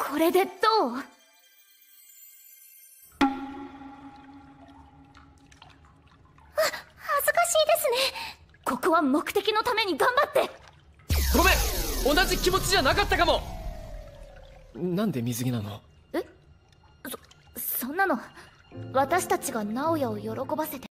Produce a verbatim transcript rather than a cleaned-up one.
これでどう？は恥ずかしいですね。ここは目的のために頑張って。 ごめん、同じ気持ちじゃなかったかも。なんで水着なの？ え？そそんなの私たちが直哉を喜ばせて